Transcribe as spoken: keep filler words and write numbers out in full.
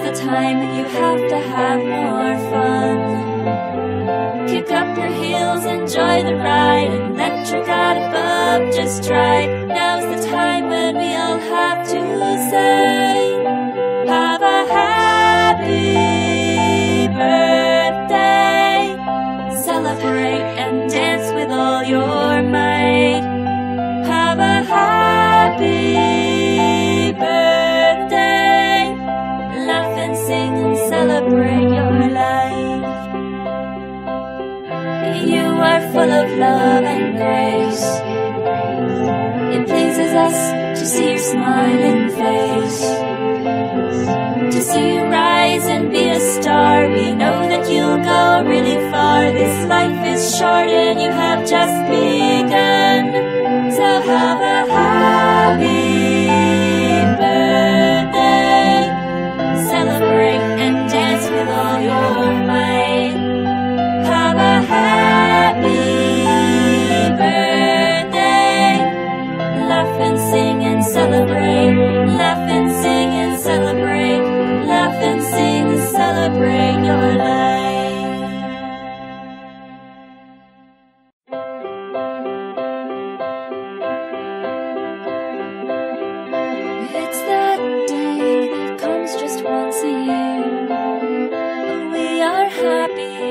the time you have to have more fun. Kick up your heels, enjoy the ride, and let your God above just try. Now's the time when we all have to say, have a happy birthday. Celebrate and dance with all your might. Have a happy birthday. Laugh and sing and celebrate your life. You are full of love and grace. It pleases us to see your smiling face, to see you rise and be a star. We know that you'll go really far. This life is short and you have just begun. So have a happy birthday. Celebrate and dance with all your might. Have a happy birthday. Laugh and sing and celebrate. Laugh and sing and celebrate. Laugh and sing and celebrate your life. It's that day that comes just once a year. We are happy